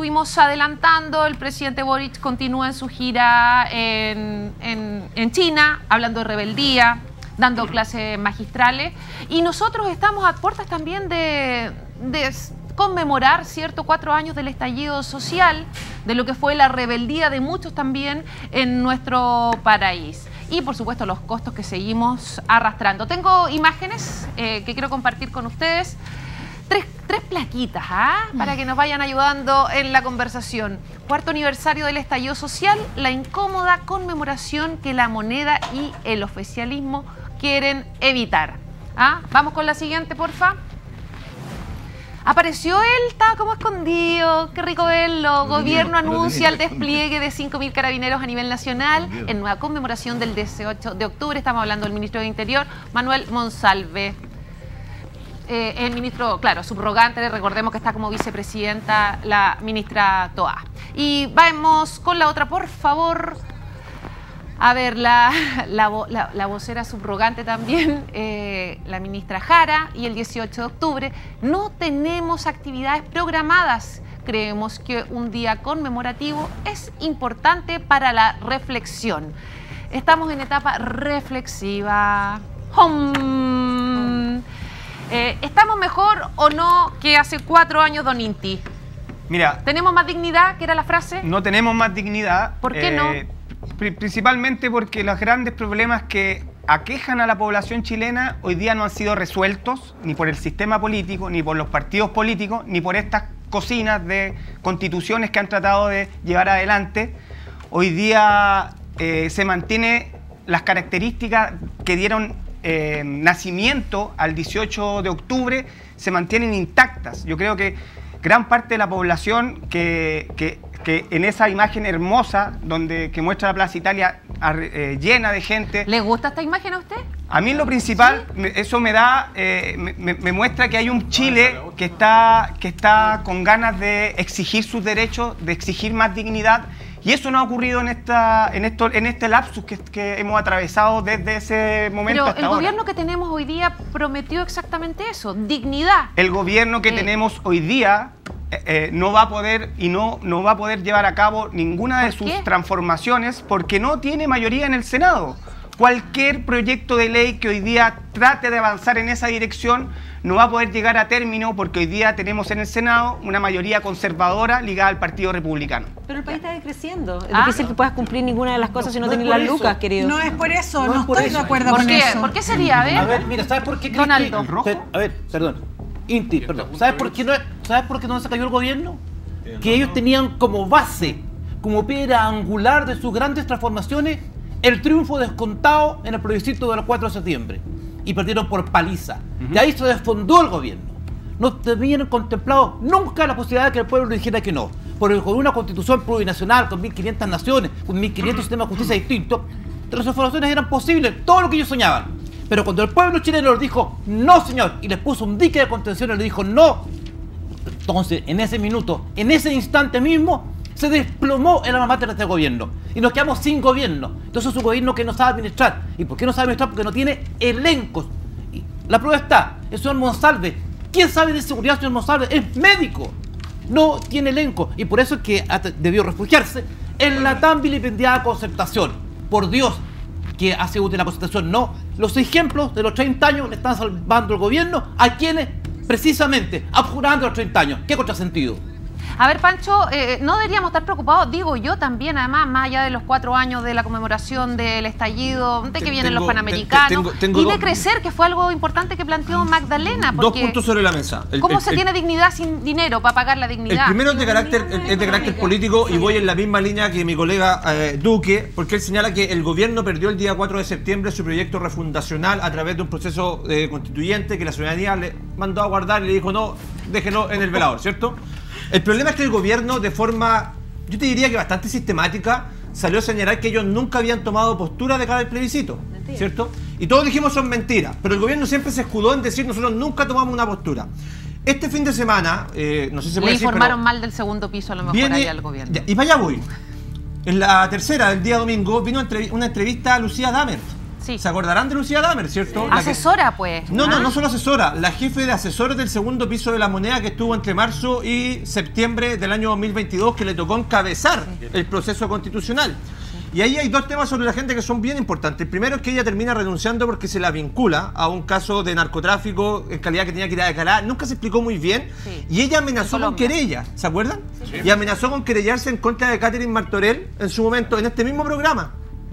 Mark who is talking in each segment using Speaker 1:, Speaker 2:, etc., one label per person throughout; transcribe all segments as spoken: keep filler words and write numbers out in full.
Speaker 1: estuvimos adelantando, el presidente Boric continúa en su gira en, en, en China, hablando de rebeldía, dando clases magistrales, y nosotros estamos a puertas también de, de conmemorar, ¿cierto?, cuatro años del estallido social, de lo que fue la rebeldía de muchos también en nuestro país. Y, por supuesto, los costos que seguimos arrastrando. Tengo imágenes eh, que quiero compartir con ustedes. Tres, tres plaquitas, ¿ah? Para que nos vayan ayudando en la conversación. Cuarto aniversario del estallido social, la incómoda conmemoración que la moneda y el oficialismo quieren evitar. ¿Ah? Vamos con la siguiente, porfa. Apareció él, estaba como escondido, qué rico verlo. Gobierno anuncia el despliegue de cinco mil carabineros a nivel nacional en nueva conmemoración del dieciocho de octubre. Estamos hablando del ministro de Interior, Manuel Monsalve. Eh, el ministro, claro, subrogante, recordemos que está como vicepresidenta la ministra Toá. Y vamos con la otra, por favor. A ver, la, la, la, la vocera subrogante también, eh, la ministra Jara, y el dieciocho de octubre no tenemos actividades programadas. Creemos que un día conmemorativo es importante para la reflexión. Estamos en etapa reflexiva. Hum. Eh, ¿Estamos mejor o no que hace cuatro años, don Inti?
Speaker 2: Mira,
Speaker 1: ¿tenemos más dignidad, que era la frase?
Speaker 2: No tenemos más dignidad.
Speaker 1: ¿Por qué
Speaker 2: eh,
Speaker 1: no?
Speaker 2: Principalmente porque los grandes problemas que aquejan a la población chilena hoy día no han sido resueltos ni por el sistema político, ni por los partidos políticos, ni por estas cocinas de constituciones que han tratado de llevar adelante. Hoy día eh, se mantiene las características que dieron eh, nacimiento al dieciocho de octubre, se mantienen intactas. Yo creo que gran parte de la población que, que, que en esa imagen hermosa donde, que muestra la Plaza Italia eh, llena de gente...
Speaker 1: ¿Le gusta esta imagen a usted?
Speaker 2: A mí en lo principal, ¿sí? me, eso me da, eh, me, me muestra que hay un Chile que está, que está con ganas de exigir sus derechos, de exigir más dignidad, y eso no ha ocurrido en, esta, en, esto, en este lapsus que, que hemos atravesado desde ese momento
Speaker 1: Pero
Speaker 2: hasta
Speaker 1: el
Speaker 2: ahora.
Speaker 1: gobierno que tenemos hoy día prometió exactamente eso, dignidad.
Speaker 2: El gobierno que
Speaker 1: eh.
Speaker 2: tenemos hoy día eh, eh, no va a poder y no, no va a poder llevar a cabo ninguna de sus
Speaker 1: qué?
Speaker 2: transformaciones porque no tiene mayoría en el Senado. Cualquier proyecto de ley que hoy día trate de avanzar en esa dirección no va a poder llegar a término porque hoy día tenemos en el Senado una mayoría conservadora ligada al Partido Republicano.
Speaker 3: Pero el país está decreciendo. Es
Speaker 1: ¿Ah?
Speaker 3: difícil que puedas cumplir ninguna de las cosas si no,
Speaker 4: no
Speaker 3: tenés
Speaker 4: es por
Speaker 3: las
Speaker 4: eso.
Speaker 3: lucas, querido.
Speaker 4: No es por eso,
Speaker 5: No
Speaker 4: no,
Speaker 5: es por
Speaker 4: estoy
Speaker 5: eso.
Speaker 4: de acuerdo
Speaker 1: ¿Por
Speaker 4: con
Speaker 1: qué?
Speaker 4: eso.
Speaker 1: ¿Por qué sería? A ver,
Speaker 5: A ver, mira, ¿sabes por qué? crees
Speaker 1: Donaldo.
Speaker 5: que-
Speaker 2: ¿Rojo?
Speaker 5: A ver, perdón. Inti, perdón. ¿Sabes por qué no, ¿sabes por qué no se cayó el gobierno? Que ellos tenían como base, como piedra angular de sus grandes transformaciones, el triunfo descontado en el plebiscito del cuatro de septiembre. Y perdieron por paliza. De ahí se desfondó el gobierno. No tenían contemplado nunca la posibilidad de que el pueblo le dijera que no. Porque con una constitución plurinacional, con mil quinientas naciones, con mil quinientos sistemas de justicia distintos, las transformaciones eran posibles, todo lo que ellos soñaban. Pero cuando el pueblo chileno les dijo, no señor, y les puso un dique de contención y les dijo, no, entonces en ese minuto, en ese instante mismo, se desplomó el alma mater de este gobierno. Y nos quedamos sin gobierno. Entonces es un gobierno que no sabe administrar. ¿Y por qué no sabe administrar? Porque no tiene elencos. Y la prueba está, el señor Monsalve. ¿Quién sabe de seguridad, señor Monsalve? Es médico. No tiene elenco. Y por eso es que debió refugiarse en la tan vilipendiada concertación. Por Dios, que hace útil la concertación. No. Los ejemplos de los treinta años le están salvando el gobierno a quienes, precisamente, abjurando los treinta años. ¿Qué contrasentido?
Speaker 1: A ver, Pancho, eh, no deberíamos estar preocupados, digo yo también, además, más allá de los cuatro años de la conmemoración del estallido, de que
Speaker 6: Tengo-
Speaker 1: vienen los Panamericanos,
Speaker 6: tengo- tengo
Speaker 1: y de
Speaker 6: dos-
Speaker 1: crecer, que fue algo importante que planteó Magdalena.
Speaker 6: Dos
Speaker 1: Porque
Speaker 6: puntos sobre la mesa. El-
Speaker 1: ¿cómo
Speaker 6: el-
Speaker 1: se
Speaker 6: el-
Speaker 1: tiene dignidad sin dinero para pagar la
Speaker 6: El
Speaker 1: dignidad?
Speaker 6: primero es de carácter, es de carácter político y voy en la misma línea que mi colega eh, Duque, porque él señala que el gobierno perdió el día cuatro de septiembre su proyecto refundacional a través de un proceso eh, constituyente que la ciudadanía le mandó a guardar y le dijo no, déjelo en el velador, ¿cierto? El problema es que el gobierno de forma, yo te diría que bastante sistemática, salió a señalar que ellos nunca habían tomado postura de cara al plebiscito,
Speaker 3: Mentira.
Speaker 6: ¿cierto? Y todos dijimos son mentiras, pero el gobierno siempre se escudó en decir nosotros nunca tomamos una postura. Este fin de semana, eh, no sé si se
Speaker 1: Le
Speaker 6: puede decir,
Speaker 1: informaron
Speaker 6: pero
Speaker 1: mal del segundo piso, a lo mejor,
Speaker 6: viene,
Speaker 1: ahí al gobierno.
Speaker 6: ya, y para allá voy. En la tercera del día domingo vino entrev- una entrevista a Lucía Dammert,
Speaker 1: Sí.
Speaker 6: ¿Se acordarán de Lucía Damer, cierto? La que-
Speaker 1: Asesora, pues.
Speaker 6: No, no,
Speaker 1: ¿Ah?
Speaker 6: no solo asesora, la jefe de asesores del segundo piso de la moneda que estuvo entre marzo y septiembre del año dos mil veintidós, que le tocó encabezar el proceso constitucional. Y ahí hay dos temas sobre la gente que son bien importantes. El primero es que ella termina renunciando porque se la vincula a un caso de narcotráfico en calidad que tenía que ir a declarar. Nunca se explicó muy bien.
Speaker 1: Sí.
Speaker 6: Y ella amenazó
Speaker 1: En
Speaker 6: con
Speaker 1: Colombia.
Speaker 6: querella, ¿se acuerdan? Sí. Y amenazó con querellarse en contra de Catherine Martorell en su momento, en este mismo programa.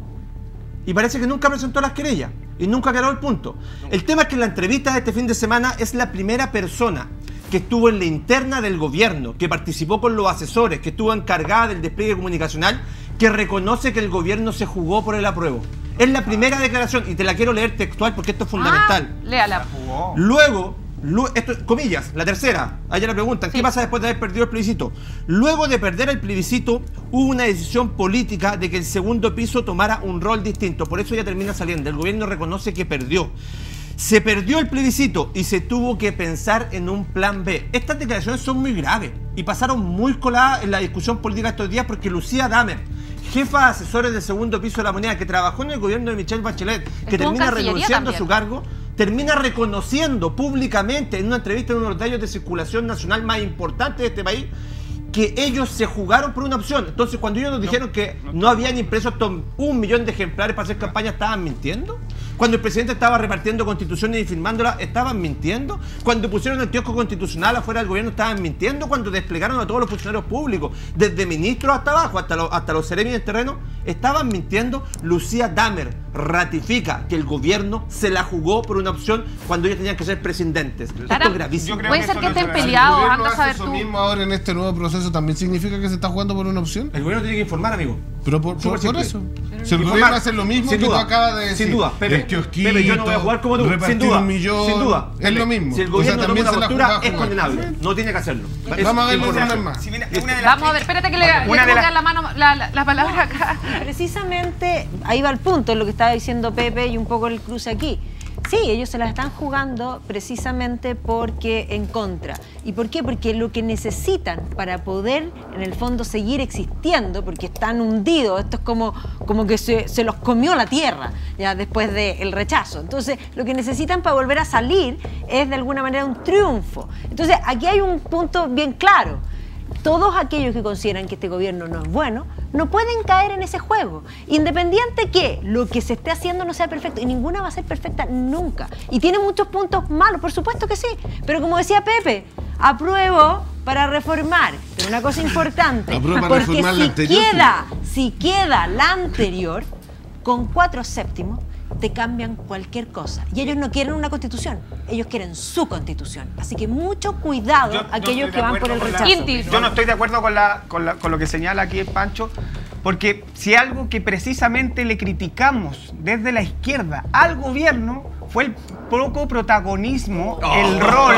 Speaker 6: Y parece que nunca presentó las querellas y nunca aclaró el punto. El tema es que en la entrevista de este fin de semana es la primera persona que estuvo en la interna del gobierno, que participó con los asesores, que estuvo encargada del despliegue comunicacional, que reconoce que el gobierno se jugó por el apruebo. Es la primera declaración, y te la quiero leer textual porque esto es fundamental.
Speaker 1: Ah, léala.
Speaker 6: Luego, lu- esto, comillas, la tercera, allá le preguntan,
Speaker 1: Sí.
Speaker 6: ¿qué pasa después de haber perdido el plebiscito? Luego de perder el plebiscito, hubo una decisión política de que el segundo piso tomara un rol distinto. Por eso ya termina saliendo. El gobierno reconoce que perdió. Se perdió el plebiscito y se tuvo que pensar en un plan B. Estas declaraciones son muy graves y pasaron muy coladas en la discusión política estos días porque Lucía Damer, jefa de asesores del segundo piso de la moneda, que trabajó en el gobierno de Michelle Bachelet, que
Speaker 1: Estuvo en
Speaker 6: termina
Speaker 1: Cancillería
Speaker 6: renunciando a
Speaker 1: también.
Speaker 6: su cargo, termina reconociendo públicamente en una entrevista en uno de los diarios de circulación nacional más importantes de este país que ellos se jugaron por una opción. Entonces, cuando ellos nos dijeron que no habían impreso estos un millón de ejemplares para hacer campaña, ¿estaban mintiendo? Cuando el presidente estaba repartiendo constituciones y firmándolas, ¿estaban mintiendo? Cuando pusieron el kiosco constitucional afuera del gobierno, ¿estaban mintiendo? Cuando desplegaron a todos los funcionarios públicos, desde ministros hasta abajo, hasta los, hasta los seremi del terreno, ¿estaban mintiendo? Lucía Damer ratifica que el gobierno se la jugó por una opción cuando ellos tenían que ser presidentes.
Speaker 1: Clara,
Speaker 6: Esto es gravísimo.
Speaker 2: yo creo
Speaker 1: Puede
Speaker 2: que
Speaker 1: ser
Speaker 2: eso
Speaker 1: que
Speaker 2: no
Speaker 1: estén
Speaker 2: se realiza.
Speaker 1: peleados,
Speaker 4: ¿El
Speaker 1: anda
Speaker 4: gobierno
Speaker 1: a saber
Speaker 4: hace eso
Speaker 1: tú.
Speaker 4: mismo ahora en este nuevo proceso también significa que se está jugando por una opción?
Speaker 6: El gobierno tiene que informar, amigo.
Speaker 4: Pero por, por,
Speaker 6: Súper
Speaker 4: por
Speaker 6: simple.
Speaker 4: eso. Si el
Speaker 6: Informar.
Speaker 4: gobierno hace lo mismo
Speaker 6: Sin
Speaker 4: que
Speaker 6: duda.
Speaker 4: tú acabas de decir.
Speaker 6: Sin duda, Pepe.
Speaker 4: El kiosquito,
Speaker 6: Pepe, yo no voy a jugar como tú. Sin
Speaker 4: repartir
Speaker 6: duda.
Speaker 4: un millón,
Speaker 6: Sin duda.
Speaker 4: es
Speaker 6: Pepe,
Speaker 4: lo mismo.
Speaker 6: Si el
Speaker 4: O sea,
Speaker 6: gobierno toma
Speaker 4: también
Speaker 6: una
Speaker 4: se la
Speaker 6: postura,
Speaker 4: jugaba
Speaker 6: es
Speaker 4: jugar.
Speaker 6: condenable. No tiene que hacerlo. Es
Speaker 4: Vamos a ver los
Speaker 6: importante.
Speaker 4: nombres más.
Speaker 2: Si viene- una de las-
Speaker 1: Vamos a ver, espérate que le, le
Speaker 2: Una
Speaker 1: tengo
Speaker 2: de
Speaker 1: que
Speaker 2: las-
Speaker 1: dar la mano, la, la, la palabra acá.
Speaker 3: Precisamente ahí va el punto, lo que estaba diciendo Pepe y un poco el cruce aquí. Sí, ellos se la están jugando precisamente porque en contra. ¿Y por qué? Porque lo que necesitan para poder, en el fondo, seguir existiendo, porque están hundidos, esto es como, como que se, se los comió la tierra ya después del rechazo. Entonces, lo que necesitan para volver a salir es de alguna manera un triunfo. Entonces, aquí hay un punto bien claro. Todos aquellos que consideran que este gobierno no es bueno, no pueden caer en ese juego. Independiente que lo que se esté haciendo no sea perfecto, y ninguna va a ser perfecta nunca. Y tiene muchos puntos malos, por supuesto que sí. Pero como decía Pepe, apruebo para reformar. Pero una cosa importante,
Speaker 4: Apruebo para
Speaker 3: porque
Speaker 4: reformar la
Speaker 3: si
Speaker 4: anterior.
Speaker 3: queda, si queda la anterior, con cuatro séptimos, te cambian cualquier cosa. Y ellos no quieren una constitución, ellos quieren su constitución. Así que mucho cuidado
Speaker 2: Yo no
Speaker 3: aquellos
Speaker 2: estoy
Speaker 3: que
Speaker 2: de
Speaker 3: van por
Speaker 2: acuerdo
Speaker 3: el
Speaker 2: con la-
Speaker 3: rechazo.
Speaker 1: Inti.
Speaker 2: Yo no estoy de acuerdo con, la, con, la- con lo que señala aquí Pancho, porque si algo que precisamente le criticamos desde la izquierda al gobierno fue el poco protagonismo, el rol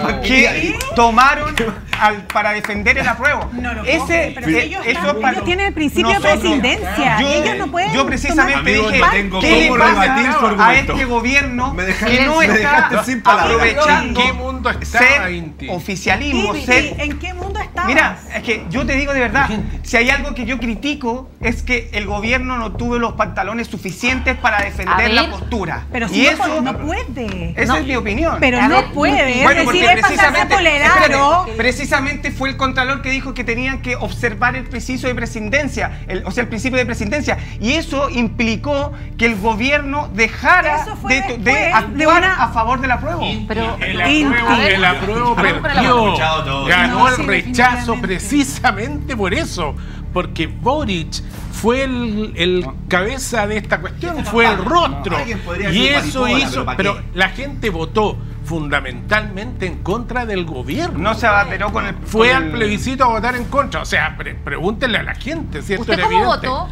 Speaker 2: que tomaron al- para defender el apruebo.
Speaker 7: No lo
Speaker 2: Ese,
Speaker 7: puedo creer, pero
Speaker 2: eh,
Speaker 7: ellos
Speaker 2: eso
Speaker 7: están-
Speaker 2: para-
Speaker 7: ellos tienen el principio de
Speaker 2: nosotros-
Speaker 7: presidencia, ellos no pueden
Speaker 2: Yo precisamente
Speaker 6: tomar- Amigo,
Speaker 2: dije,
Speaker 6: no tengo
Speaker 2: ¿qué le
Speaker 6: cómo
Speaker 2: pasa
Speaker 6: rebatir su
Speaker 2: a
Speaker 6: argumento?
Speaker 2: este gobierno
Speaker 6: Me dejaste-
Speaker 2: que no
Speaker 6: me
Speaker 2: está
Speaker 6: dejaste sin palabras.
Speaker 2: aprovechando
Speaker 8: ¿En qué mundo está,
Speaker 2: ser
Speaker 8: Inti?
Speaker 2: oficialismo,
Speaker 7: Inti,
Speaker 2: ser
Speaker 7: ¿en qué mundo estabas?
Speaker 2: Mira, es que yo te digo de verdad, si hay algo que yo critico es que el gobierno no tuvo los pantalones suficientes para
Speaker 1: A
Speaker 2: defender la
Speaker 1: ver.
Speaker 2: postura.
Speaker 7: pero
Speaker 2: y
Speaker 7: si no,
Speaker 2: eso,
Speaker 7: puede- no puede.
Speaker 2: esa es mi opinión.
Speaker 7: Pero
Speaker 1: A
Speaker 7: no
Speaker 1: ver,
Speaker 7: puede,
Speaker 2: Bueno,
Speaker 7: es
Speaker 2: porque
Speaker 7: decir, es pasarse
Speaker 2: precisamente,
Speaker 7: por el aro.
Speaker 2: espérate, precisamente fue el contralor que dijo que tenían que observar el principio de presidencia, el- o sea, el principio de presidencia, y eso implicó que el gobierno dejara
Speaker 7: Eso fue
Speaker 2: de, de
Speaker 7: después
Speaker 2: actuar
Speaker 7: de una-
Speaker 2: a favor del apruebo.
Speaker 1: Pero,
Speaker 8: El
Speaker 7: Inti.
Speaker 8: apruebo,
Speaker 1: A ver,
Speaker 8: el apruebo
Speaker 1: perdón por el
Speaker 8: perdió,
Speaker 6: escuchado todo.
Speaker 8: ganó
Speaker 7: No,
Speaker 8: el
Speaker 7: sí,
Speaker 8: rechazo
Speaker 7: definitivamente.
Speaker 8: precisamente por eso, porque Boric fue el, el cabeza de esta cuestión, fue el rostro,
Speaker 6: Alguien podría
Speaker 8: y
Speaker 6: decir
Speaker 8: eso
Speaker 6: maripola,
Speaker 8: hizo,
Speaker 6: pero ¿para
Speaker 8: pero
Speaker 6: qué?
Speaker 8: la gente votó fundamentalmente en contra del gobierno.
Speaker 2: No se abanderó con el...
Speaker 8: Fue
Speaker 2: con
Speaker 8: al
Speaker 2: el-
Speaker 8: plebiscito a votar en contra, o sea, pre- pregúntenle a la gente si esto
Speaker 1: ¿usted
Speaker 8: era
Speaker 1: cómo
Speaker 8: evidente.
Speaker 1: votó?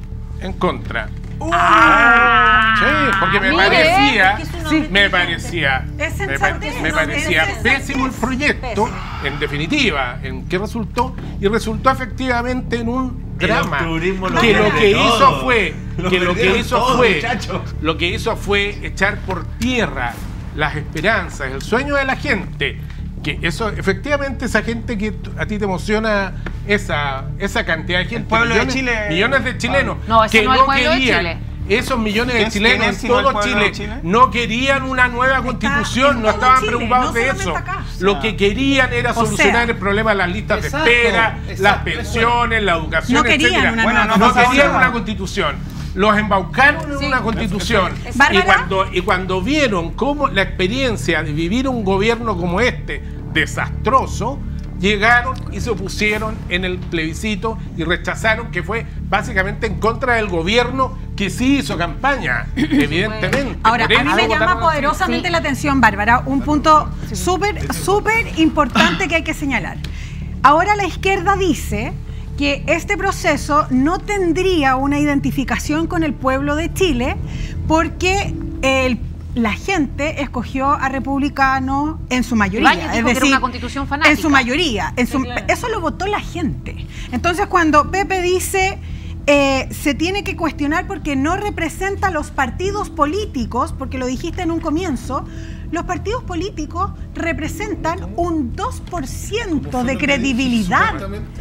Speaker 8: En contra.
Speaker 1: Ah,
Speaker 8: Sí, porque me
Speaker 1: mire,
Speaker 8: parecía,
Speaker 3: es que es un hombre
Speaker 8: me
Speaker 3: inteligente.
Speaker 8: parecía,
Speaker 7: Es
Speaker 8: me,
Speaker 7: sensatez,
Speaker 8: pa-
Speaker 7: es
Speaker 8: me
Speaker 7: un
Speaker 8: parecía
Speaker 7: hombre
Speaker 8: pésimo el
Speaker 7: sensatez.
Speaker 8: proyecto,
Speaker 3: Pésimo.
Speaker 8: en definitiva, en qué resultó, y resultó efectivamente en un
Speaker 6: El
Speaker 8: drama
Speaker 6: octubrismo lo
Speaker 8: que lo
Speaker 6: pierde
Speaker 8: que
Speaker 6: todo.
Speaker 8: hizo fue,
Speaker 6: Lo
Speaker 8: que lo que
Speaker 6: perdieron
Speaker 8: hizo
Speaker 6: todo,
Speaker 8: fue,
Speaker 6: muchachos.
Speaker 8: lo que hizo fue echar por tierra las esperanzas, el sueño de la gente. Que eso, efectivamente, esa gente que t- a ti te emociona, esa, esa cantidad de gente,
Speaker 2: pueblo de
Speaker 8: millones,
Speaker 2: Chile.
Speaker 8: millones de chilenos
Speaker 1: No, ese
Speaker 8: que
Speaker 1: no es el pueblo de
Speaker 8: querían,
Speaker 1: Chile.
Speaker 8: esos millones de
Speaker 2: ¿Qué-
Speaker 8: chilenos
Speaker 2: quién
Speaker 8: en
Speaker 2: es, sino el
Speaker 8: todo
Speaker 2: pueblo
Speaker 8: Chile,
Speaker 2: de Chile?
Speaker 8: no querían una nueva
Speaker 7: Está
Speaker 8: constitución,
Speaker 7: en
Speaker 8: no
Speaker 7: todo
Speaker 8: estaban
Speaker 7: Chile,
Speaker 8: preocupados
Speaker 7: no
Speaker 8: de
Speaker 7: solamente
Speaker 8: eso.
Speaker 7: acá.
Speaker 8: Lo que querían era
Speaker 7: O
Speaker 8: solucionar
Speaker 7: sea,
Speaker 8: el problema de las listas
Speaker 5: exacto,
Speaker 8: de espera,
Speaker 5: exacto,
Speaker 8: las
Speaker 5: eso es.
Speaker 8: pensiones, la educación,
Speaker 7: No querían
Speaker 8: etcétera.
Speaker 7: una
Speaker 2: Bueno,
Speaker 7: nueva
Speaker 2: no
Speaker 8: No
Speaker 2: pasa
Speaker 8: querían
Speaker 2: nada.
Speaker 8: una constitución. Los embaucaron en
Speaker 3: Sí.
Speaker 8: una constitución. Y
Speaker 7: Bárbara.
Speaker 8: cuando, y cuando vieron cómo la experiencia de vivir un gobierno como este, desastroso, llegaron y se opusieron en el plebiscito y rechazaron, que fue básicamente en contra del gobierno que sí hizo campaña, evidentemente.
Speaker 7: Ahora,
Speaker 8: Por
Speaker 7: a mí
Speaker 8: eso
Speaker 7: me
Speaker 8: votaron
Speaker 7: llama
Speaker 8: así.
Speaker 7: poderosamente
Speaker 1: Sí.
Speaker 7: la atención, Bárbara, un punto súper, súper importante que hay que señalar. Ahora la izquierda dice que este proceso no tendría una identificación con el pueblo de Chile porque el la gente escogió a republicanos en su mayoría.
Speaker 1: Ibáñez
Speaker 7: Es
Speaker 1: dijo que era
Speaker 7: decir,
Speaker 1: una constitución fanática.
Speaker 7: en su mayoría. En su- eso lo votó la gente. Entonces, cuando Pepe dice eh, se tiene que cuestionar porque no representa a los partidos políticos, porque lo dijiste en un comienzo, los partidos políticos representan un dos por ciento de credibilidad.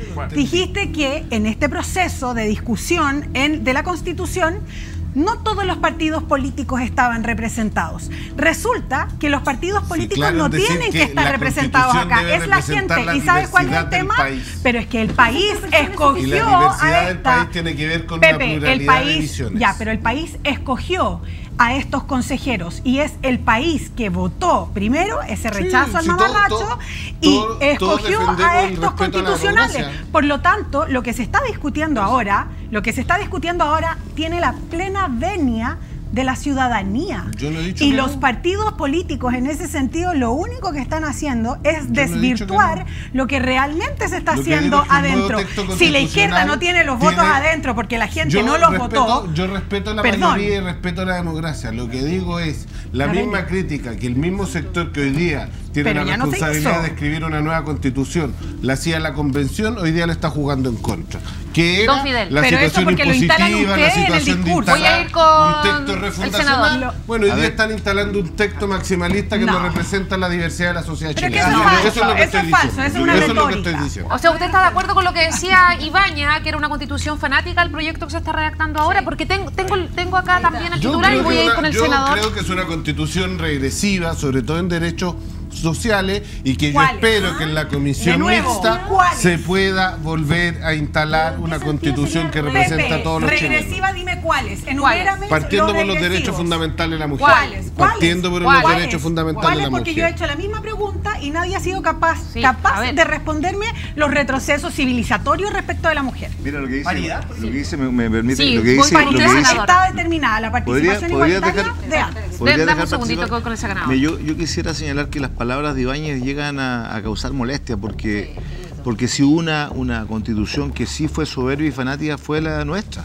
Speaker 7: Dijiste que en este proceso de discusión en- de la Constitución, no todos los partidos políticos estaban representados. Resulta que los partidos políticos
Speaker 4: claro,
Speaker 7: no
Speaker 4: es decir,
Speaker 7: tienen que
Speaker 4: que
Speaker 7: estar
Speaker 4: la
Speaker 7: representados
Speaker 4: Constitución
Speaker 7: acá.
Speaker 4: debe
Speaker 7: Es la
Speaker 4: representar
Speaker 7: gente.
Speaker 4: la
Speaker 7: ¿Y sabes cuál es el
Speaker 4: diversidad del
Speaker 7: tema?
Speaker 4: país.
Speaker 7: Pero es que el país escogió
Speaker 4: Y la
Speaker 7: a
Speaker 4: diversidad del
Speaker 7: esta...
Speaker 4: país tiene que ver con una
Speaker 7: Pepe,
Speaker 4: pluralidad
Speaker 7: el
Speaker 4: de
Speaker 7: país,
Speaker 4: visiones.
Speaker 7: ya, pero el país escogió a estos consejeros y es el país que votó primero ese rechazo al
Speaker 4: sí, todo-
Speaker 7: mamarracho
Speaker 4: todo-
Speaker 7: y
Speaker 4: todo- todos
Speaker 7: escogió
Speaker 4: defendemos
Speaker 7: a
Speaker 4: el
Speaker 7: estos
Speaker 4: respeto a la
Speaker 7: constitucionales.
Speaker 4: democracia.
Speaker 7: Por lo tanto, lo que se está discutiendo ahora, lo que se está discutiendo ahora tiene la plena venia de la ciudadanía.
Speaker 4: Yo no he dicho
Speaker 7: y
Speaker 4: que
Speaker 7: los
Speaker 4: no.
Speaker 7: partidos políticos en ese sentido lo único que están haciendo es
Speaker 4: Yo no he dicho que
Speaker 7: desvirtuar
Speaker 4: no.
Speaker 7: lo que realmente se está
Speaker 4: Lo que
Speaker 7: haciendo
Speaker 4: digo es que un nuevo
Speaker 7: adentro.
Speaker 4: texto
Speaker 7: Si la izquierda
Speaker 4: constitucional
Speaker 7: no tiene los votos
Speaker 4: tiene-
Speaker 7: adentro porque la gente
Speaker 4: Yo
Speaker 7: no los
Speaker 4: respeto-
Speaker 7: votó,
Speaker 4: Yo respeto la
Speaker 7: Perdón.
Speaker 4: mayoría y respeto la democracia. Lo que digo es la
Speaker 7: A ver,
Speaker 4: misma
Speaker 7: ya.
Speaker 4: crítica que el mismo sector que hoy día tiene
Speaker 7: Pero
Speaker 4: la
Speaker 7: ya no se
Speaker 4: responsabilidad
Speaker 7: hizo.
Speaker 4: de escribir una nueva constitución, la hacía la convención, hoy día la está jugando en contra. Que era
Speaker 1: Don Fidel.
Speaker 4: la
Speaker 7: Pero eso
Speaker 4: situación
Speaker 7: porque lo instalan
Speaker 4: impositiva, la
Speaker 7: ustedes en el
Speaker 4: situación de
Speaker 7: discurso.
Speaker 1: Voy a
Speaker 4: instalar
Speaker 1: ir con
Speaker 4: un texto
Speaker 1: el
Speaker 4: refundacional.
Speaker 1: senador.
Speaker 4: Bueno, hoy
Speaker 6: A
Speaker 4: día
Speaker 6: ver.
Speaker 4: están instalando un texto maximalista que no,
Speaker 7: No.
Speaker 4: representa la diversidad de la sociedad
Speaker 7: Pero que
Speaker 4: chilena.
Speaker 7: eso es falso,
Speaker 4: lo que
Speaker 7: eso
Speaker 4: estoy
Speaker 7: es falso,
Speaker 4: diciendo.
Speaker 7: eso es una
Speaker 4: Eso es lo que
Speaker 7: retórica.
Speaker 4: estoy diciendo.
Speaker 1: O sea, ¿usted está de acuerdo con lo que decía Ibáñez, que era una constitución fanática el proyecto que se está redactando ahora? Porque tengo, tengo, tengo acá también el
Speaker 4: Yo
Speaker 1: titular y
Speaker 4: creo
Speaker 1: voy
Speaker 4: que
Speaker 1: a ir
Speaker 4: una-
Speaker 1: con el
Speaker 4: yo
Speaker 1: senador.
Speaker 4: creo que es una constitución regresiva, sobre todo en derechos sociales, y que yo
Speaker 7: ¿Cuáles?
Speaker 4: espero que en la comisión
Speaker 7: De nuevo,
Speaker 4: mixta
Speaker 7: ¿cuáles?
Speaker 4: se pueda volver a instalar una constitución que representa
Speaker 7: Pepe,
Speaker 4: a todos los chilenos.
Speaker 7: regresiva, dime cuáles. Enumérame
Speaker 4: Partiendo por los
Speaker 7: regresivos.
Speaker 4: derechos fundamentales de la mujer.
Speaker 7: ¿Cuáles?
Speaker 4: Partiendo por
Speaker 1: ¿Cuáles?
Speaker 4: los derechos fundamentales de
Speaker 7: ¿Cuáles?
Speaker 4: la
Speaker 7: Porque yo he
Speaker 4: mujer.
Speaker 7: hecho la misma pregunta y nadie ha sido capaz,
Speaker 1: Sí,
Speaker 7: capaz
Speaker 1: a ver.
Speaker 7: de responderme los retrocesos civilizatorios respecto de la mujer.
Speaker 9: Mira lo que dice,
Speaker 2: Paridad,
Speaker 9: lo que dice me, me permite,
Speaker 1: Sí,
Speaker 9: lo que
Speaker 1: voy
Speaker 9: dice,
Speaker 1: para
Speaker 9: lo que
Speaker 1: usted,
Speaker 9: dice-
Speaker 1: senador.
Speaker 7: Está determinada la
Speaker 9: ¿Podría-
Speaker 7: participación
Speaker 9: podría
Speaker 7: igualitaria
Speaker 9: dejar-
Speaker 7: de antes.
Speaker 9: ¿Podría
Speaker 1: Dame un
Speaker 9: dejar
Speaker 1: segundito
Speaker 9: participar?
Speaker 1: con el senador.
Speaker 9: Me- Yo, yo quisiera señalar que las palabras de Ibáñez llegan a, a causar molestia porque, porque si hubo una, una constitución que sí fue soberbia y fanática fue la nuestra.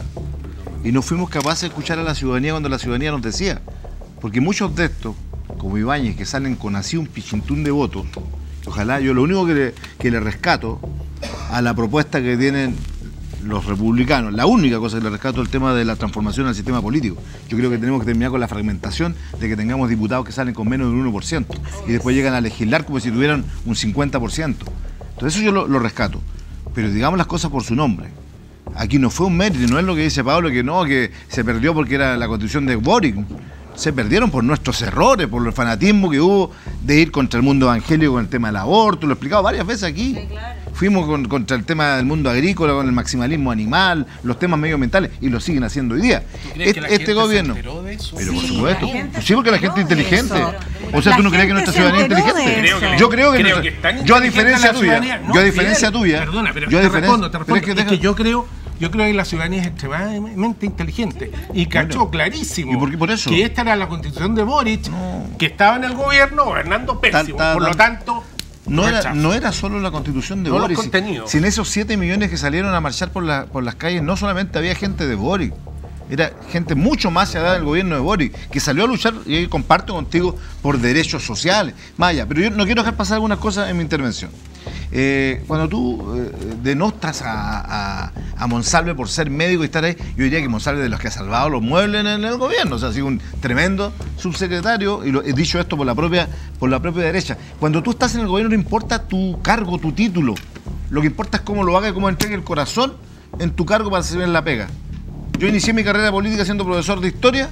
Speaker 9: Y no fuimos capaces de escuchar a la ciudadanía cuando la ciudadanía nos decía. Porque muchos de estos, como Ibáñez, que salen con así un pichintún de votos, ojalá, yo lo único que le, que le rescato a la propuesta que tienen los republicanos, la única cosa que le rescato es el tema de la transformación al sistema político. Yo creo que tenemos que terminar con la fragmentación de que tengamos diputados que salen con menos del uno por ciento y después llegan a legislar como si tuvieran un cincuenta por ciento. Entonces eso yo lo, lo rescato. Pero digamos las cosas por su nombre. Aquí no fue un mérito, no es lo que dice Pablo, que no, que se perdió porque era la constitución de Boric. Se perdieron por nuestros errores, por el fanatismo que hubo de ir contra el mundo evangélico con el tema del aborto, lo he explicado varias veces aquí. Fuimos con- contra el tema del mundo agrícola, con el maximalismo animal, los temas medioambientales, y lo siguen haciendo hoy día.
Speaker 8: crees que
Speaker 9: Este,
Speaker 8: la
Speaker 9: este
Speaker 8: gente se
Speaker 9: gobierno.
Speaker 8: enteró de eso?
Speaker 9: Pero por
Speaker 7: Sí,
Speaker 9: supuesto.
Speaker 7: la gente
Speaker 9: Sí, porque la
Speaker 7: se
Speaker 9: gente es
Speaker 7: enteró de
Speaker 9: inteligente.
Speaker 7: eso.
Speaker 9: O sea,
Speaker 7: La
Speaker 9: ¿tú no crees que
Speaker 7: gente
Speaker 9: nuestra
Speaker 7: se
Speaker 9: ciudadanía es
Speaker 7: enteró de
Speaker 9: inteligente?
Speaker 7: eso.
Speaker 8: Creo que-
Speaker 9: Yo creo que,
Speaker 8: creo
Speaker 9: nuestra-
Speaker 8: que es tan
Speaker 9: yo a
Speaker 8: inteligente
Speaker 9: diferencia
Speaker 8: la
Speaker 9: tuya,
Speaker 8: ciudadanía. No,
Speaker 9: yo a diferencia
Speaker 8: Fidel,
Speaker 9: tuya,
Speaker 8: Perdona, pero
Speaker 9: yo a
Speaker 8: te
Speaker 9: diferencia-
Speaker 8: respondo, te
Speaker 9: pero
Speaker 8: respondo.
Speaker 9: es que
Speaker 8: Es
Speaker 9: deja-
Speaker 8: que yo creo, yo creo que la ciudadanía es extremadamente inteligente y cachó
Speaker 9: Bueno,
Speaker 8: clarísimo
Speaker 9: ¿y por qué por eso?
Speaker 8: que esta era la constitución de Boric, que estaba en el gobierno gobernando pésimo.
Speaker 9: ta-
Speaker 8: Por lo
Speaker 9: ta-
Speaker 8: tanto,
Speaker 9: No era,
Speaker 8: rechazo.
Speaker 9: no era solo la constitución de
Speaker 8: No los
Speaker 9: Boric.
Speaker 8: contenidos.
Speaker 9: Sin esos siete millones que salieron a marchar por, la- por las calles, no solamente había gente de Boric, era gente mucho más allá del gobierno de Boric, que salió a luchar, y ahí comparto contigo, por derechos sociales. Vaya, pero yo no quiero dejar pasar algunas cosas en mi intervención. Eh, cuando tú eh, denostras a, a, a Monsalve por ser médico y estar ahí, yo diría que Monsalve es de los que ha salvado los muebles en el, en el gobierno, o sea, ha sido un tremendo subsecretario, y lo, he dicho esto por la propia por la propia derecha. Cuando tú estás en el gobierno no importa tu cargo, tu título, lo que importa es cómo lo haga y cómo entregue el corazón en tu cargo para servir en la pega. Yo inicié mi carrera política siendo profesor de historia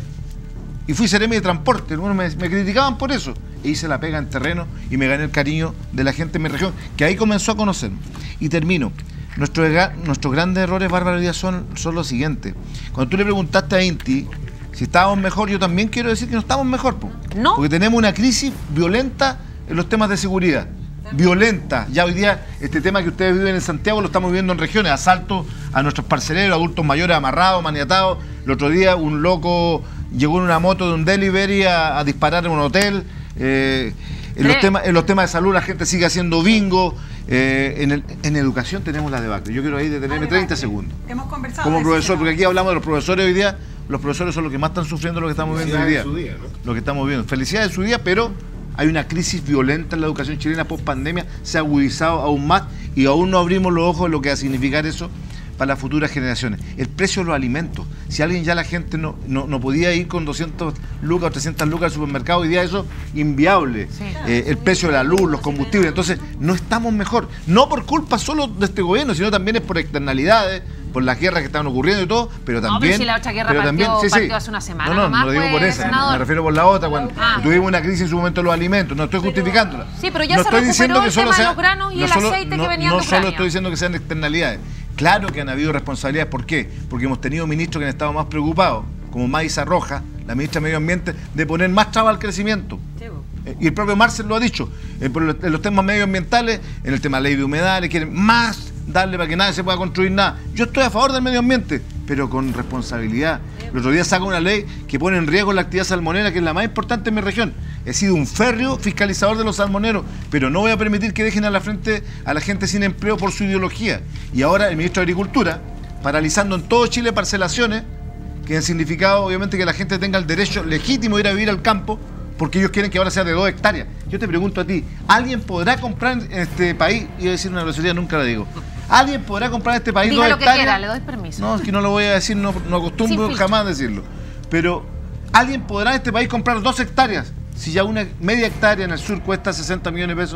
Speaker 9: y fui seremi de transporte. Bueno, me, me criticaban por eso. E hice la pega en terreno y me gané el cariño de la gente en mi región, que ahí comenzó a conocerme. Y termino. Nuestros, nuestros grandes errores, Bárbara, hoy día son, son los siguientes. Cuando tú le preguntaste a Inti si estábamos mejor, yo también quiero decir que no estamos mejor. Po.
Speaker 1: ¿No?
Speaker 9: Porque tenemos una crisis violenta en los temas de seguridad. Violenta. Ya hoy día este tema que ustedes viven en Santiago lo estamos viviendo en regiones. Asaltos a nuestros parceleros, adultos mayores amarrados, maniatados. El otro día un loco llegó en una moto de un delivery a, a disparar en un hotel. Eh, en, los temas, en los temas de salud la gente sigue haciendo bingo. Eh, en, el, en educación tenemos la debacle. Yo quiero ahí detenerme treinta segundos.
Speaker 7: Hemos conversado
Speaker 9: como
Speaker 7: de
Speaker 9: profesor, porque aquí hablamos de los profesores hoy día. Los profesores son los que más están sufriendo lo que estamos viendo hoy día. día ¿no? Lo que estamos viendo. Felicidades en su día, pero hay una crisis violenta en la educación chilena post pandemia. Se ha agudizado aún más y aún no abrimos los ojos de lo que va a significar eso para las futuras generaciones. El precio de los alimentos. Si alguien ya la gente no, no, no podía ir con doscientas lucas o trescientas lucas al supermercado, hoy día eso inviable. Sí. Eh, el precio de la luz, los combustibles. Entonces, no estamos mejor. No por culpa solo de este gobierno, sino también es por externalidades, por las guerras que estaban ocurriendo y todo, pero también... No, pero
Speaker 1: si la otra guerra partió,
Speaker 9: también, sí, sí.
Speaker 1: partió hace una semana.
Speaker 9: No, no,
Speaker 1: nomás,
Speaker 9: no lo digo
Speaker 1: pues,
Speaker 9: por esa,
Speaker 1: senador.
Speaker 9: me refiero por la otra, cuando
Speaker 1: ah.
Speaker 9: tuvimos una crisis en su momento de los alimentos, no estoy pero, justificándola.
Speaker 1: Sí, pero ya
Speaker 9: no
Speaker 1: se
Speaker 9: estoy
Speaker 1: recuperó
Speaker 9: diciendo que
Speaker 1: el
Speaker 9: solo
Speaker 1: tema
Speaker 9: sea,
Speaker 1: de los granos y
Speaker 9: no
Speaker 1: el
Speaker 9: solo,
Speaker 1: aceite
Speaker 9: no,
Speaker 1: que venían
Speaker 9: no
Speaker 1: de Ucrania.
Speaker 9: solo estoy diciendo que sean externalidades. Claro que han habido responsabilidades. ¿Por qué? Porque hemos tenido ministros que han estado más preocupados, como Maisa Roja, la ministra de Medio Ambiente, de poner más trabas al crecimiento. Sí, eh, y el propio Marcel lo ha dicho. Eh, en los temas medioambientales, en el tema de ley de humedales, quieren más darle para que nadie se pueda construir nada. Yo estoy a favor del medio ambiente, pero con responsabilidad. El otro día saca una ley que pone en riesgo la actividad salmonera, que es la más importante en mi región. He sido un férreo fiscalizador de los salmoneros, pero no voy a permitir que dejen a la frente a la gente sin empleo por su ideología. Y ahora el ministro de Agricultura, paralizando en todo Chile parcelaciones, que han significado obviamente que la gente tenga el derecho legítimo de ir a vivir al campo, porque ellos quieren que ahora sea de dos hectáreas. Yo te pregunto a ti, ¿alguien podrá comprar en este país? Iba a decir una grosería, nunca la digo. ¿Alguien podrá comprar en este país
Speaker 1: Diga
Speaker 9: dos
Speaker 1: lo que
Speaker 9: hectáreas?
Speaker 1: quiera, le doy permiso.
Speaker 9: No, es que no lo voy a decir, no, no acostumbro jamás a decirlo. Pero, ¿alguien podrá en este país comprar dos hectáreas? Si ya una media hectárea en el sur cuesta sesenta millones de pesos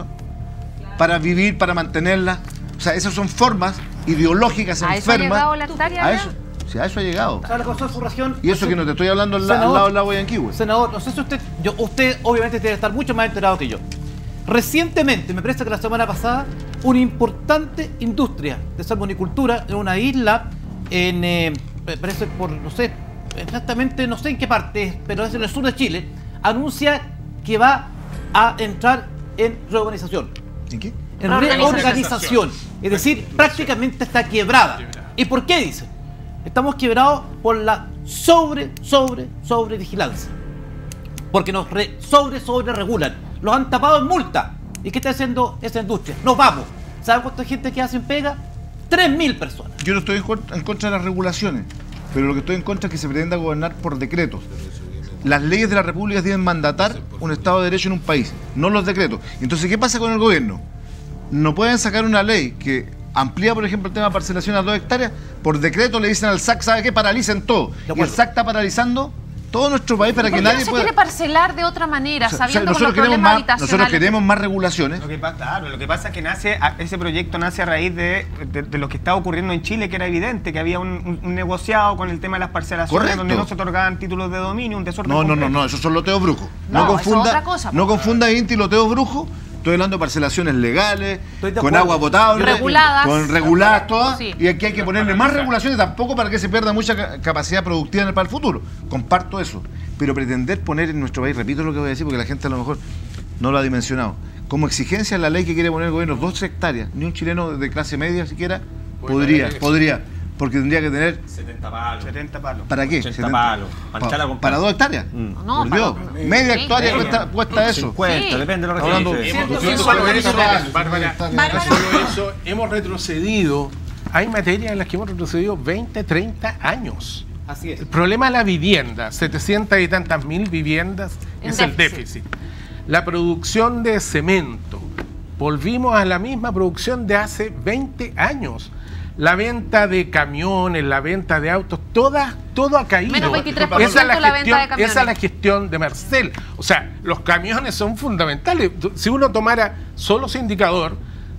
Speaker 9: para vivir, para mantenerla. O sea, esas son formas ideológicas
Speaker 1: ¿A
Speaker 9: enfermas.
Speaker 1: eso ha llegado la hectárea?
Speaker 9: A eso, sí, a eso ha llegado.
Speaker 5: ¿Sabe lo que pasó en su región?
Speaker 9: Y eso que no te estoy hablando al, la, al lado del lago de Yanquihue.
Speaker 5: Senador, no sé si usted, yo, usted obviamente debe estar mucho más enterado que yo. Recientemente, me parece que la semana pasada, una importante industria de salmonicultura en una isla, en, eh, me parece por, no sé, exactamente, no sé en qué parte, pero es en el sur de Chile, anuncia que va a entrar en reorganización.
Speaker 9: ¿En qué?
Speaker 5: En reorganización. Es decir, prácticamente está quebrada. ¿Y por qué dice? Estamos quebrados por la sobre, sobre, sobre vigilancia. Porque nos re, sobre, sobre regulan. Los han tapado en multa. ¿Y qué está haciendo esa industria? Nos vamos. ¿Sabe cuánta gente que hacen pega? tres mil personas.
Speaker 9: Yo no estoy en contra, en contra de las regulaciones, pero lo que estoy en contra es que se pretenda gobernar por decretos. Las leyes de la República deben mandatar un Estado de Derecho en un país, no los decretos. Entonces, ¿qué pasa con el gobierno? No pueden sacar una ley que amplía, por ejemplo, el tema de parcelación a dos hectáreas. Por decreto le dicen al S A C, ¿sabe qué? Paralicen todo. Y el S A C está paralizando todo nuestro país para que nadie pueda...
Speaker 1: ¿Por qué no se quiere parcelar de otra manera,
Speaker 9: o sea,
Speaker 1: sabiendo
Speaker 9: o sea, nosotros,
Speaker 1: los
Speaker 9: queremos
Speaker 1: problemas
Speaker 9: más,
Speaker 1: habitacionales?
Speaker 9: nosotros queremos más regulaciones.
Speaker 2: Lo que pasa, claro, lo que pasa es que nace, ese proyecto nace a raíz de, de, de lo que estaba ocurriendo en Chile, que era evidente, que había un, un, un negociado con el tema de las parcelaciones. Correcto. Donde no se otorgaban títulos de dominio, un desorden
Speaker 9: No, no,
Speaker 2: completo.
Speaker 9: no, no, esos son loteos brujos. No,
Speaker 1: No,
Speaker 9: confunda,
Speaker 1: eso es otra cosa,
Speaker 9: no
Speaker 1: pues.
Speaker 9: confunda Inti y loteos brujos. Estoy hablando de parcelaciones legales, con agua potable,
Speaker 1: reguladas,
Speaker 9: con reguladas todas,
Speaker 1: sí.
Speaker 9: Y aquí hay que ponerle más regulaciones tampoco para que se pierda mucha ca capacidad productiva en el, para el futuro. Comparto eso, pero pretender poner en nuestro país, repito lo que voy a decir porque la gente a lo mejor no lo ha dimensionado, como exigencia en la ley que quiere poner el gobierno dos hectáreas, ni un chileno de clase media siquiera podría, podría, porque tendría que tener
Speaker 6: setenta palos.
Speaker 2: setenta palos.
Speaker 9: ¿Para qué?
Speaker 6: ochenta
Speaker 9: setenta
Speaker 6: palos.
Speaker 9: Pa
Speaker 6: Para,
Speaker 9: ¿Para, ¿Para dos hectáreas?
Speaker 6: Mm.
Speaker 1: No,
Speaker 9: Por Dios,
Speaker 1: para-
Speaker 9: media
Speaker 1: sí,
Speaker 9: hectárea
Speaker 1: media.
Speaker 9: cuesta, cuesta eso.
Speaker 6: cincuenta,
Speaker 1: Sí.
Speaker 6: depende de lo que
Speaker 9: Hablando-
Speaker 6: se dice.
Speaker 8: No
Speaker 7: ciento
Speaker 8: solo
Speaker 7: cincuenta.
Speaker 8: eso, Bárbara,
Speaker 7: Bárbara.
Speaker 8: no solo eso, hemos retrocedido. Hay materias en las que hemos retrocedido veinte, treinta años.
Speaker 5: Así es.
Speaker 8: El problema de la vivienda, setecientas y tantas mil viviendas,
Speaker 1: El
Speaker 8: es el
Speaker 1: déficit.
Speaker 8: déficit. La producción de cemento, volvimos a la misma producción de hace veinte años. La venta de camiones, la venta de autos, toda, todo ha caído.
Speaker 1: Menos veintitrés por
Speaker 8: Esa es la
Speaker 1: ciento la venta
Speaker 8: gestión-
Speaker 1: de camiones.
Speaker 8: Esa es la gestión de Marcel. O sea, los camiones son fundamentales. Si uno tomara solo ese indicador,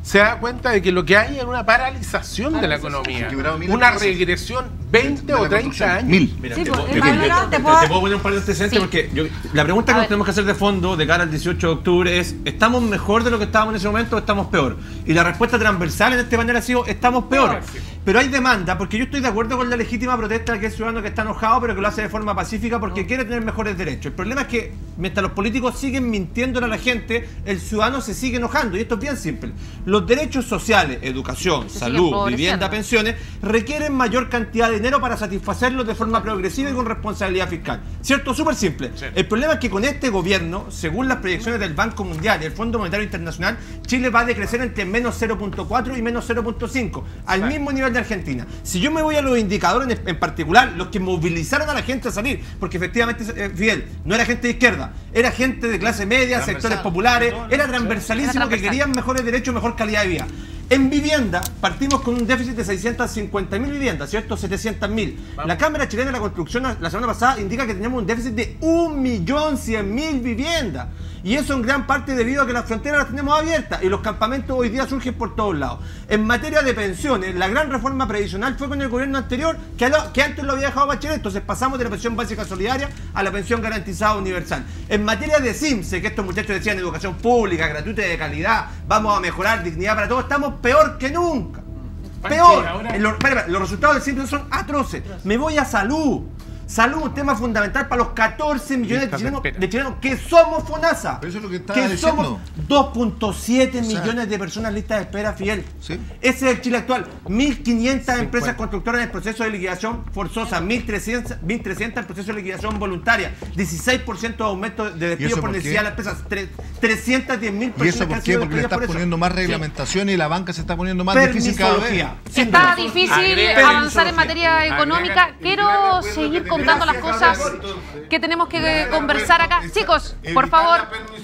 Speaker 8: se da cuenta de que lo que hay es una paralización de la economía, una regresión veinte o treinta años.
Speaker 9: Mil.
Speaker 6: Mira,
Speaker 3: Sí,
Speaker 6: te,
Speaker 3: pues,
Speaker 6: puedo-
Speaker 3: el
Speaker 6: te-
Speaker 3: valorado
Speaker 6: te-
Speaker 3: te
Speaker 6: te-
Speaker 3: puedo-
Speaker 6: te puedo poner un par de antecedentes
Speaker 1: Sí.
Speaker 6: porque yo- la pregunta
Speaker 1: A
Speaker 6: que
Speaker 1: ver.
Speaker 6: nos tenemos que hacer de fondo de cara al dieciocho de octubre es: ¿estamos mejor de lo que estábamos en ese momento o estamos peor? Y la respuesta transversal en este panel ha sido: estamos peor.
Speaker 8: Peor, sí.
Speaker 6: Pero hay demanda, porque yo estoy de acuerdo con la legítima protesta de que el ciudadano que está enojado, pero que lo hace de forma pacífica porque quiere tener mejores derechos. El problema es que mientras los políticos siguen mintiéndole a la gente, el ciudadano se sigue enojando. Y esto es bien simple. Los derechos sociales, educación,
Speaker 1: Se siguen
Speaker 6: salud,
Speaker 1: empobreciendo.
Speaker 6: vivienda, pensiones, requieren mayor cantidad de dinero para satisfacerlos de forma progresiva y con responsabilidad fiscal. ¿Cierto? Súper simple.
Speaker 8: Sí.
Speaker 6: El problema es que con este gobierno, según las proyecciones del Banco Mundial y el Fondo Monetario Internacional, Chile va a decrecer entre menos cero punto cuatro y menos cero punto cinco, al
Speaker 8: Exacto.
Speaker 6: mismo nivel de Argentina. Si yo me voy a los indicadores en, en particular, los que movilizaron a la gente a salir, porque efectivamente, eh, Fidel, no era gente de izquierda, era gente de clase media, sectores populares, era transversalísimo,
Speaker 1: Era
Speaker 6: que
Speaker 1: transversal.
Speaker 6: querían mejores derechos, mejor calidad de vida. En vivienda, partimos con un déficit de seiscientas cincuenta mil viviendas, ¿cierto? setecientas mil. La Cámara Chilena de la Construcción la semana pasada indica que tenemos un déficit de un millón cien mil viviendas. Y eso en gran parte debido a que las fronteras las tenemos abiertas y los campamentos hoy día surgen por todos lados. En materia de pensiones, la gran reforma previsional fue con el gobierno anterior, que, lo- que antes lo había dejado Bachelet. Entonces pasamos de la pensión básica solidaria a la pensión garantizada universal. En materia de CIMSE, que estos muchachos decían educación pública, gratuita y de calidad, vamos a mejorar dignidad para todos, estamos peor que nunca. Peor.
Speaker 8: ahora-
Speaker 6: En los, espera, espera, los resultados del CIMSE son atroces. Me voy a salud. Salud, un tema fundamental para los catorce millones de
Speaker 8: Listas de
Speaker 6: chilenos,
Speaker 8: espera.
Speaker 6: de chilenos que somos FONASA.
Speaker 9: Pero eso es lo que estaba
Speaker 6: que
Speaker 9: diciendo.
Speaker 6: somos dos punto siete
Speaker 9: O sea,
Speaker 6: millones de personas listas de espera, Fidel.
Speaker 9: Sí.
Speaker 6: Ese es el Chile actual. mil quinientas empresas constructoras en el proceso de liquidación forzosa, mil trescientas, mil trescientas en proceso de liquidación voluntaria, dieciséis por ciento de aumento de
Speaker 9: ¿Y
Speaker 6: despidos
Speaker 9: eso
Speaker 6: por
Speaker 9: por qué?
Speaker 6: necesidad de las empresas, tre- trescientas diez mil
Speaker 9: ¿Y
Speaker 6: personas
Speaker 9: eso
Speaker 6: que
Speaker 9: por
Speaker 6: han
Speaker 9: qué?
Speaker 6: sido
Speaker 9: Porque le
Speaker 6: despedidas
Speaker 9: estás
Speaker 6: por eso.
Speaker 9: poniendo más
Speaker 6: Sí.
Speaker 9: reglamentación y la banca se está poniendo más difícil cada vez.
Speaker 6: Permisología. Sin
Speaker 1: Está
Speaker 6: duda.
Speaker 1: difícil
Speaker 8: Agrega-
Speaker 1: avanzar en materia económica.
Speaker 8: Agrega-
Speaker 1: Quiero seguir contando las cosas que tenemos que conversar acá. Chicos, por favor,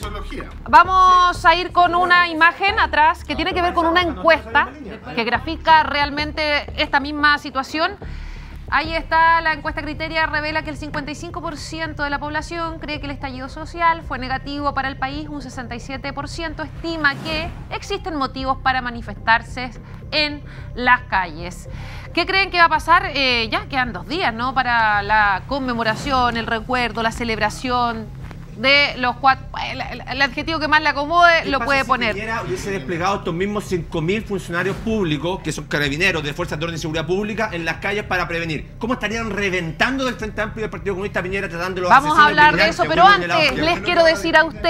Speaker 1: vamos a ir con una imagen atrás que tiene que ver con una encuesta que grafica realmente esta misma situación. Ahí está la encuesta Criteria, revela que el cincuenta y cinco por ciento de la población cree que el estallido social fue negativo para el país, un sesenta y siete por ciento estima que existen motivos para manifestarse en las calles. ¿Qué creen que va a pasar? Eh, ya quedan dos días, ¿no? Para la conmemoración, el recuerdo, la celebración de los cuatro... El, el- el adjetivo que más le acomode
Speaker 6: ¿Qué
Speaker 1: lo
Speaker 6: pasa
Speaker 1: puede
Speaker 6: si
Speaker 1: poner.
Speaker 6: Piñera hubiese desplegado estos mismos cinco mil funcionarios públicos, que son carabineros de Fuerzas de Orden y Seguridad Pública, en las calles para prevenir? ¿Cómo estarían reventando del Frente Amplio y del Partido Comunista Piñera tratando de los
Speaker 1: Vamos a
Speaker 6: asesinos
Speaker 1: hablar de
Speaker 6: criminales
Speaker 1: eso,
Speaker 6: que
Speaker 1: pero
Speaker 6: fueron vulnerados?
Speaker 1: antes les quiero decir a ustedes...